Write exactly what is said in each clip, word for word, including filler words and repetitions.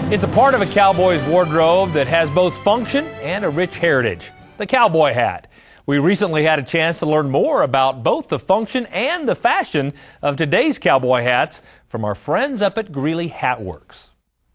It's a part of a cowboy's wardrobe that has both function and a rich heritage, the cowboy hat. We recently had a chance to learn more about both the function and the fashion of today's cowboy hats from our friends up at Greeley Hat Works.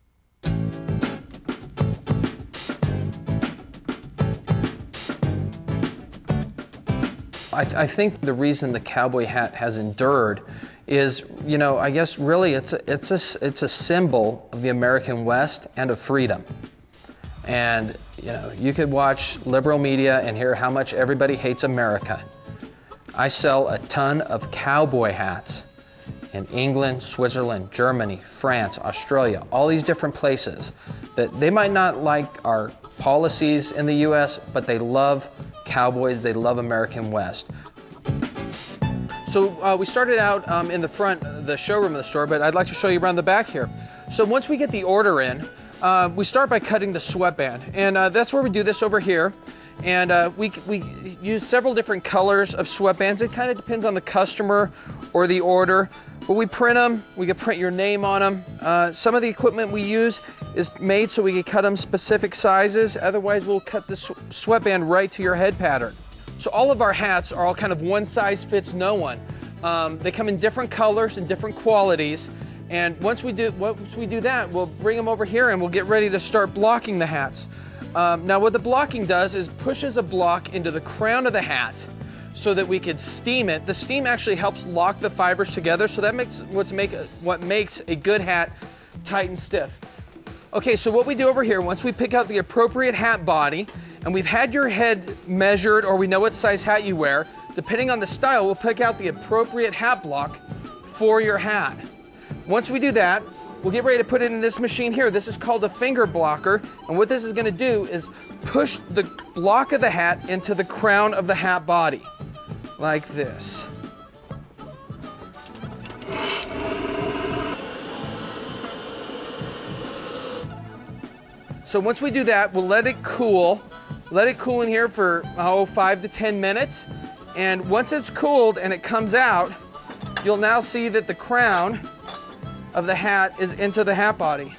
I, th I think the reason the cowboy hat has endured is, you know, I guess really it's a, it's a, it's a symbol of the American West and of freedom. And, you know, you could watch liberal media and hear how much everybody hates America. I sell a ton of cowboy hats in England, Switzerland, Germany, France, Australia, all these different places that they might not like our policies in the U S, but they love cowboys, they love American West. So uh, we started out um, in the front, the showroom of the store, but I'd like to show you around the back here. So once we get the order in, uh, we start by cutting the sweatband, and uh, that's where we do this over here. And uh, we, we use several different colors of sweatbands. It kind of depends on the customer or the order, but we print them, we can print your name on them. Uh, some of the equipment we use is made so we can cut them specific sizes, otherwise we'll cut the sw sweatband right to your head pattern. So all of our hats are all kind of one size fits no one. Um, they come in different colors and different qualities, and once we do once we do that, we'll bring them over here and we'll get ready to start blocking the hats. Um, now what the blocking does is pushes a block into the crown of the hat so that we could steam it. The steam actually helps lock the fibers together, so that makes what's make what makes a good hat tight and stiff. Okay, so what we do over here, once we pick out the appropriate hat body, and we've had your head measured, or we know what size hat you wear, depending on the style, we'll pick out the appropriate hat block for your hat. Once we do that, we'll get ready to put it in this machine here. This is called a finger blocker, and what this is going to do is push the block of the hat into the crown of the hat body, like this. So once we do that, we'll let it cool. Let it cool in here for, oh, five to ten minutes. And once it's cooled and it comes out, you'll now see that the crown of the hat is into the hat body.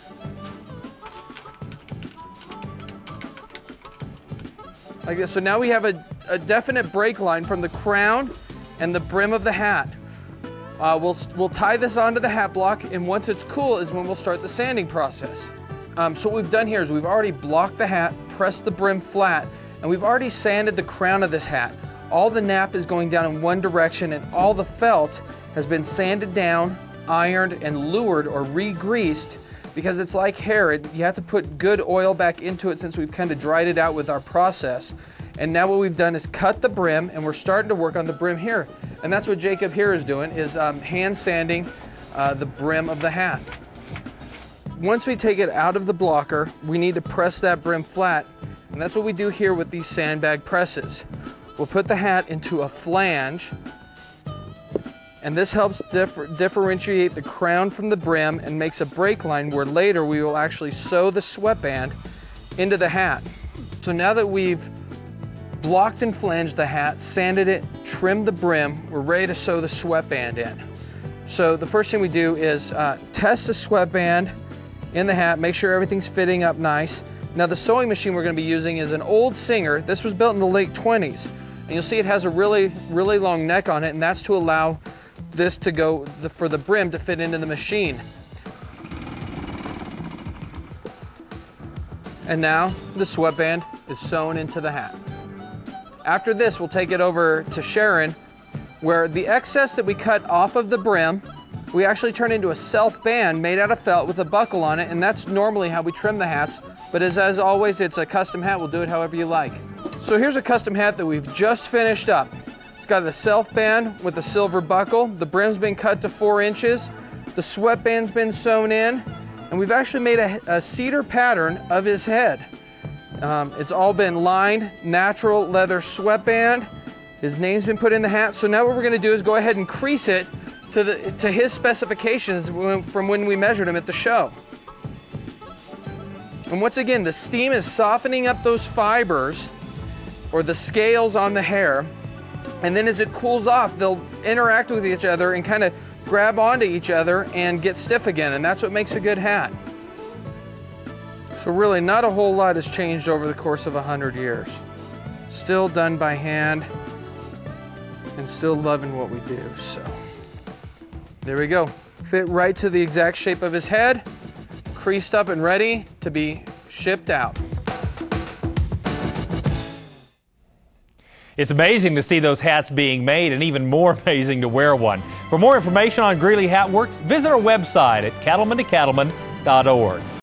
Like this. So now we have a, a definite break line from the crown and the brim of the hat. Uh, we'll, we'll tie this onto the hat block, and once it's cool is when we'll start the sanding process. Um, so what we've done here is we've already blocked the hat, pressed the brim flat, and we've already sanded the crown of this hat. All the nap is going down in one direction, and all the felt has been sanded down, ironed, and lured or re-greased, because it's like hair. It, you have to put good oil back into it since we've kind of dried it out with our process. And now what we've done is cut the brim, and we're starting to work on the brim here. And that's what Jacob here is doing, is um, hand sanding uh, the brim of the hat. Once we take it out of the blocker, we need to press that brim flat, and that's what we do here with these sandbag presses. We'll put the hat into a flange, and this helps differ differentiate the crown from the brim and makes a break line where later we will actually sew the sweatband into the hat. So now that we've blocked and flanged the hat, sanded it, trimmed the brim, we're ready to sew the sweatband in. So the first thing we do is uh, test the sweatband in the hat, make sure everything's fitting up nice. Now the sewing machine we're going to be using is an old Singer. This was built in the late twenties, and you'll see it has a really, really long neck on it, and that's to allow this to go, the, for the brim to fit into the machine. And now the sweatband is sewn into the hat. After this, we'll take it over to Sharon, where the excess that we cut off of the brim, we actually turn into a self band made out of felt with a buckle on it, and that's normally how we trim the hats. But as, as always, it's a custom hat. We'll do it however you like. So here's a custom hat that we've just finished up. It's got the self band with the silver buckle. The brim's been cut to four inches. The sweatband's been sewn in, and we've actually made a, a cedar pattern of his head. Um, it's all been lined, natural leather sweatband. His name's been put in the hat. So now what we're going to do is go ahead and crease it to the to his specifications from when we measured him at the show. And once again, the steam is softening up those fibers or the scales on the hair, and then as it cools off, they'll interact with each other and kind of grab onto each other and get stiff again, and that's what makes a good hat. So really not a whole lot has changed over the course of a hundred years. Still done by hand and still loving what we do. So there we go. Fit right to the exact shape of his head, creased up and ready to be shipped out. It's amazing to see those hats being made, and even more amazing to wear one. For more information on Greeley Hat Works, visit our website at cattlemen to cattlemen dot org.